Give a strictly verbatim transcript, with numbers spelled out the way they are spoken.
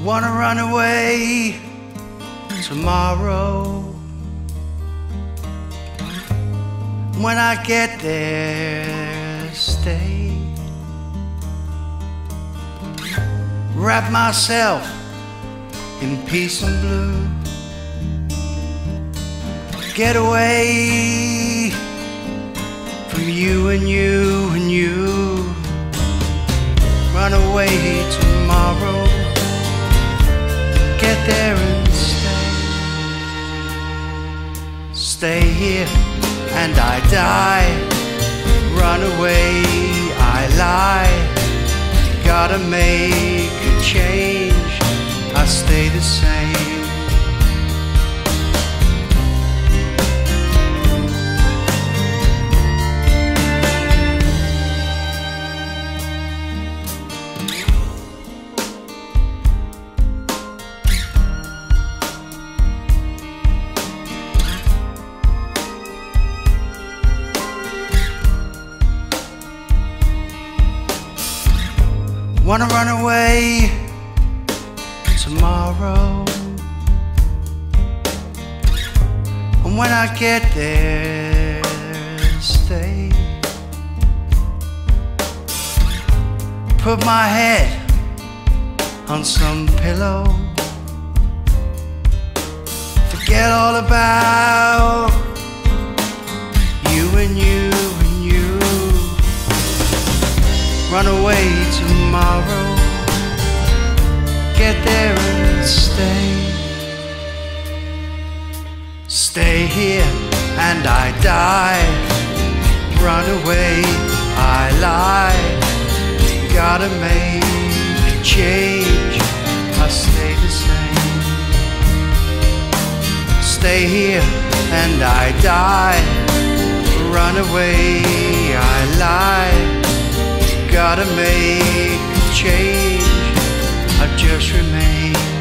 Wanna run away tomorrow. When I get there, stay. Wrap myself in peace and blue. Get away from you and you and you. Run away tomorrow. Get there and stay. Stay here and I die. Run away, I lie. Gotta make a change. I stay the same. Wanna run away tomorrow. And when I get there, stay. Put my head on some pillow. Forget all about you and you and you. Run away tomorrow. Get there and stay. Stay here and I die. Run away, I lie. Gotta make a change. I stay the same. Stay here and I die. Run away, I lie. Gotta make a change. I just remain.